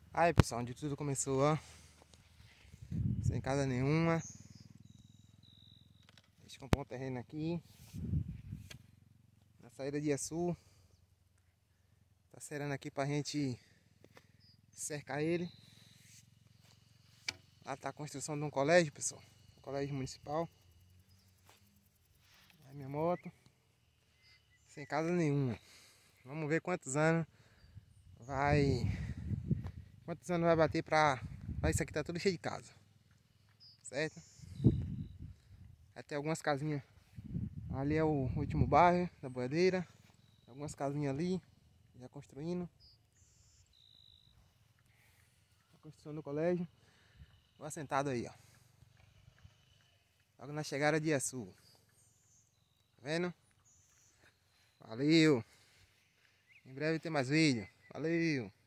Aí pessoal, onde tudo começou, ó. Sem casa nenhuma. A gente comprou um terreno aqui na saída de Iaçu. Tá cerando aqui pra gente cercar ele. Lá tá a construção de um colégio, pessoal. Um colégio municipal. Aí minha moto. Sem casa nenhuma. Vamos ver quantos anos vai bater pra isso aqui tá tudo cheio de casa. Certo? Vai ter algumas casinhas. Ali é o último bairro da boiadeira. Algumas casinhas ali, já construindo. A construção do colégio. Vou assentado aí, ó. Logo na chegada de Iaçu. Tá vendo? Valeu! Em breve tem mais vídeo. Valeu!